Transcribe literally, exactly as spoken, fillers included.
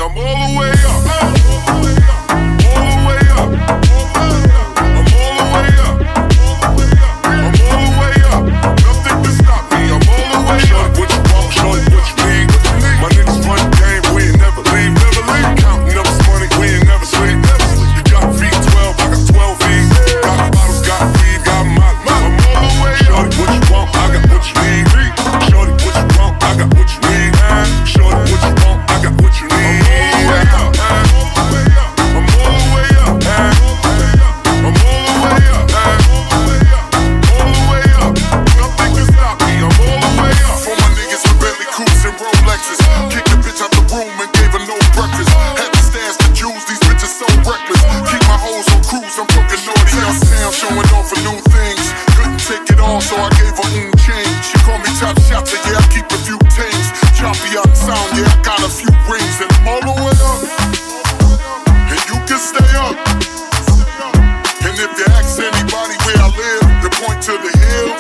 I'm all the way up. All the way up. All the way up. I'm all the way up. I'm all the way up. Nothing can stop me. I'm all the way up. Shorty, what you want? Shorty, what you need? My niggas run game. We ain't never leave. Never leave. Counting up this money. We ain't never sleep. You got V twelve. I got twelve V's. Got bottles. Got weed. Got my. I'm all the way up. Shorty, what you want? I got what you need. Shorty, what you want? I got what you need. Shorty, what you want? I got what you need. So I gave her own change. She called me top shot, so yeah, I keep a few things. Choppy out sound, yeah, I got a few rings. And I'm all the way up, and you can stay up. And if you ask anybody where I live, they point to the hill.